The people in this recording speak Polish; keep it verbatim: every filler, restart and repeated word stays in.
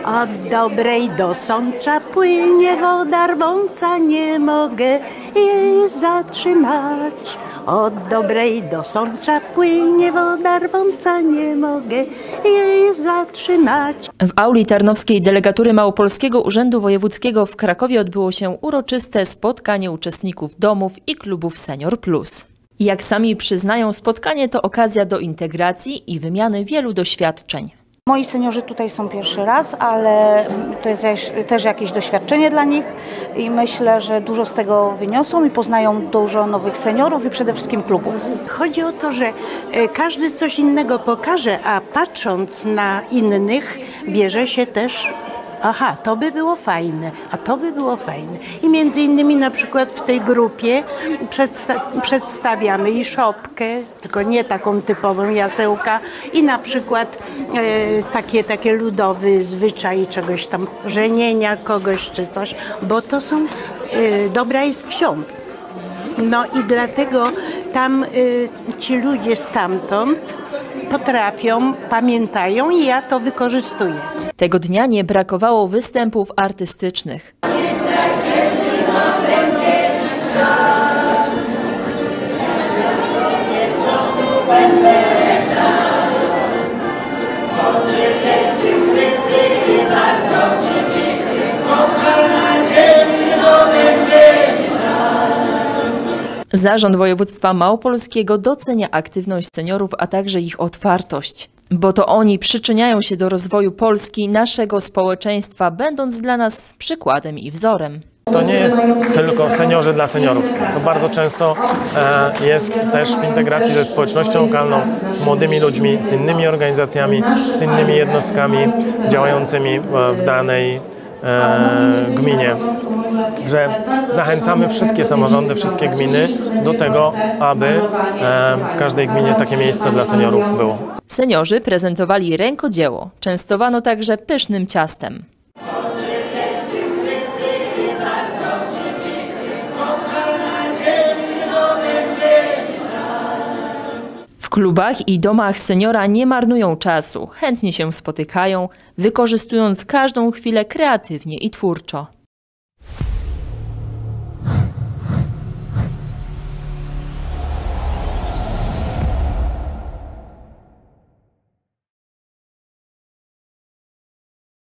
Od dobrej do sącza płynie woda rwąca, nie mogę jej zatrzymać. Od dobrej do sącza płynie woda rwąca, nie mogę jej zatrzymać. W auli Tarnowskiej Delegatury Małopolskiego Urzędu Wojewódzkiego w Krakowie odbyło się uroczyste spotkanie uczestników domów i klubów Senior Plus. Jak sami przyznają, spotkanie to okazja do integracji i wymiany wielu doświadczeń. Moi seniorzy tutaj są pierwszy raz, ale to jest też jakieś doświadczenie dla nich i myślę, że dużo z tego wyniosą i poznają dużo nowych seniorów i przede wszystkim klubów. Chodzi o to, że każdy coś innego pokaże, a patrząc na innych bierze się też: aha, to by było fajne, a to by było fajne. I między innymi na przykład w tej grupie przedsta przedstawiamy i szopkę, tylko nie taką typową jasełka, i na przykład e, takie, takie ludowy zwyczaj czegoś tam, żenienia kogoś czy coś, bo to są, e, dobra jest wsią. No i dlatego tam y, ci ludzie stamtąd potrafią, pamiętają i ja to wykorzystuję. Tego dnia nie brakowało występów artystycznych. Zarząd Województwa Małopolskiego docenia aktywność seniorów, a także ich otwartość, bo to oni przyczyniają się do rozwoju Polski, naszego społeczeństwa, będąc dla nas przykładem i wzorem. To nie jest tylko seniorzy dla seniorów. To bardzo często e, jest też w integracji ze społecznością lokalną, z młodymi ludźmi, z innymi organizacjami, z innymi jednostkami działającymi w danej e, gminie. Że zachęcamy wszystkie samorządy, wszystkie gminy do tego, aby e, w każdej gminie takie miejsce dla seniorów było. Seniorzy prezentowali rękodzieło, częstowano także pysznym ciastem. W klubach i domach seniora nie marnują czasu, chętnie się spotykają, wykorzystując każdą chwilę kreatywnie i twórczo.